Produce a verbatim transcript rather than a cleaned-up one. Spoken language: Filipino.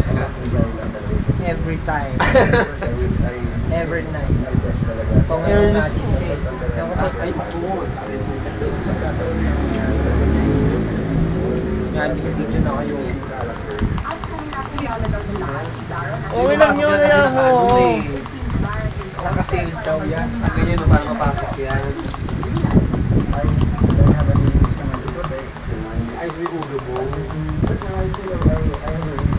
Nagsisex ka? Every time. Every night. Kung ano na chicken. Ay, oo. Yan, video na kayo. Okay lang yun, kaya mo. Nakasave daw yan. Ganyan na para mapasok yan. Ayos mo yung ulo mo.